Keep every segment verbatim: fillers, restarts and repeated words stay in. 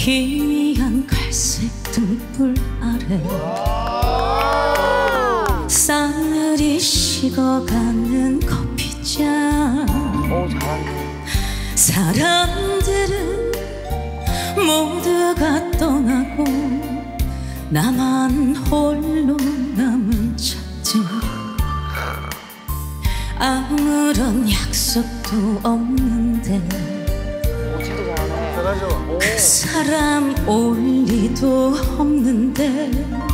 희미한 갈색 등불 아래 싸늘히 식어가는 커피잔. 오, 잘한다. 사람들은 모두가 떠나고 나만 홀로 남은 척지. 아무런 약속도 없는데 오, 진짜 잘하네. 잘하죠. 그 사람 올 리도 없는데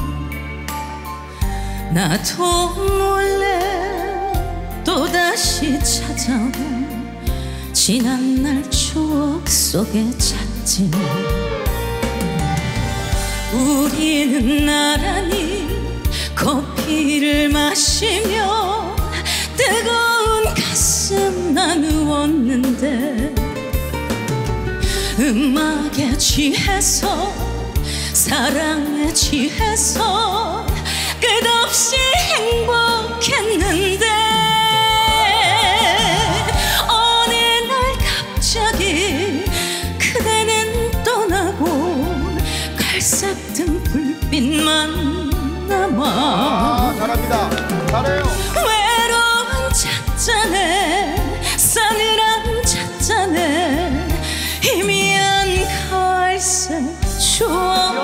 나도 몰래 또다시 찾아온 지난날 추억 속에 찾지. 우리는 나란히 커피를 마시며 뜨거운 가슴 나누었는데 음악에 취해서 사랑에 취해서 끝없이 행복했는데 어느 날 갑자기 그대는 떠나고 갈색 등 불빛만 남아. 아, 잘합니다. 잘해요. 외로운 찻잔에 싸늘한 찻잔에 희미한 갈색 추억.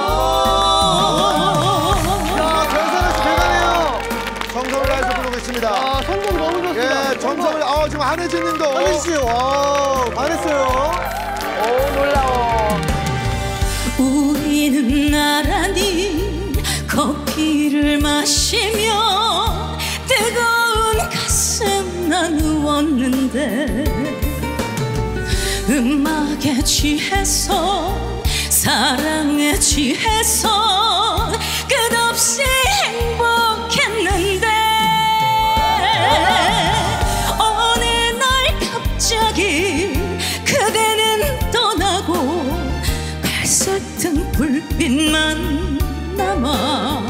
야, 변선혜 씨 대단해요. 정성을 다해서 부르고 있습니다. 아, 성공 너무 좋습니다. 예, 정성을. 아, 지금 한혜진 님도. 한혜진 씨, 와, 반했어요. 오, 놀라워. 우리는 나란히 커피를 마시며 뜨거운 가슴 나누었는데 음악에 취해서 사랑에 취해서 끝없이 행복했는데 어느 날 갑자기 그대는 떠나고 갈색 등 불빛만 남아.